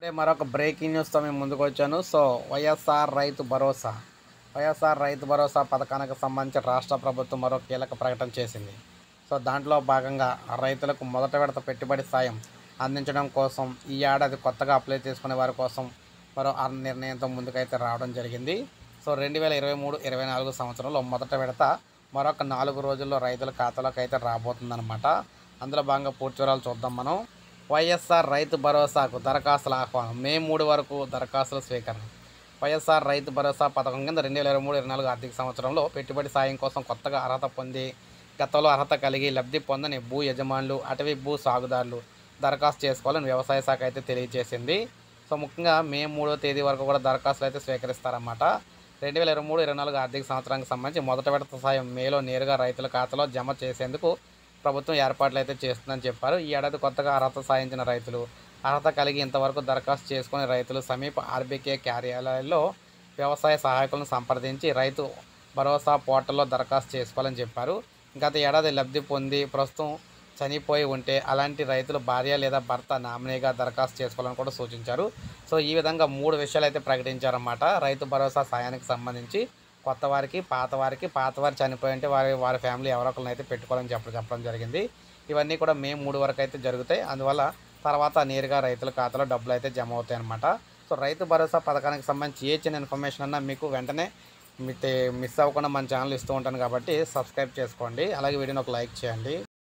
ఇప్పుడే మరొక బ్రేకింగ్ న్యూస్తో మేము ముందుకు వచ్చాను. వైఎస్ఆర్ రైతు భరోసా పథకానికి సంబంధించి రాష్ట్ర ప్రభుత్వం మరో కీలక ప్రకటన చేసింది. దాంట్లో భాగంగా రైతులకు మొదట విడత పెట్టుబడి సాయం అందించడం కోసం ఈ ఏడాది కొత్తగా అప్లై చేసుకునే వారి కోసం మరో నిర్ణయంతో ముందుకైతే రావడం జరిగింది. 2023-24 సంవత్సరంలో మొదట విడత మరొక 4 రోజుల్లో రైతుల ఖాతాలోకి అయితే రాబోతుందన్నమాట. అందులో భాగంగా పూర్తి వివరాలు చూద్దాం మనం. వైఎస్ఆర్ రైతు భరోసాకు దరఖాస్తుల ఆహ్వానం మే 3 వరకు దరఖాస్తుల స్వీకరణ. వైఎస్ఆర్ రైతు భరోసా పథకం కింద 2023-24 ఆర్థిక సంవత్సరంలో పెట్టుబడి సాయం కోసం కొత్తగా అర్హత పొంది గతంలో అర్హత కలిగి లబ్ధి పొందని భూ యజమానులు, అటవీ భూ సాగుదారులు దరఖాస్తు చేసుకోవాలని వ్యవసాయ శాఖ అయితే తెలియజేసింది. ముఖ్యంగా మే 3వ తేదీ వరకు కూడా దరఖాస్తులు అయితే స్వీకరిస్తారన్నమాట. 2023-24 ఆర్థిక సంవత్సరానికి సంబంధించి మొదట విడత సాయం మేలో నేరుగా రైతుల ఖాతాలో జమ చేసేందుకు ప్రభుత్వం ఏర్పాట్లు అయితే చేస్తుందని చెప్పారు. ఈ ఏడాది కొత్తగా అర్హత సాధించిన రైతులు, అర్హత కలిగి ఇంతవరకు దరఖాస్తు చేసుకునే రైతులు సమీప ఆర్బీకే కార్యాలయాల్లో వ్యవసాయ సహాయకులను సంప్రదించి రైతు భరోసా పోర్టల్లో దరఖాస్తు చేసుకోవాలని చెప్పారు. గత ఏడాది లబ్ధి పొంది ప్రస్తుతం చనిపోయి ఉంటే అలాంటి రైతులు భార్య లేదా భర్త నామినీగా దరఖాస్తు చేసుకోవాలని కూడా సూచించారు. ఈ విధంగా 3 విషయాలు అయితే ప్రకటించారన్నమాట. రైతు భరోసా సాయానికి సంబంధించి కొత్త వారికి, పాతవారు చనిపోయి ఉంటే వారి ఫ్యామిలీ ఎవరో ఒకరిని అయితే పెట్టుకోవాలని చెప్పడం జరిగింది. ఇవన్నీ కూడా మే 3 వరకు అయితే జరుగుతాయి. అందువల్ల తర్వాత నేరుగా రైతుల ఖాతాలో డబ్బులు అయితే జమ అవుతాయి అన్నమాట. రైతు భరోసా పథకానికి సంబంధించి ఏ చిన్న ఇన్ఫర్మేషన్ అన్నా మీకు వెంటనే మిస్ అవ్వకుండా మన ఛానల్ ఇస్తూ ఉంటాను కాబట్టి సబ్స్క్రైబ్ చేసుకోండి. అలాగే వీడియోని ఒక లైక్ చేయండి.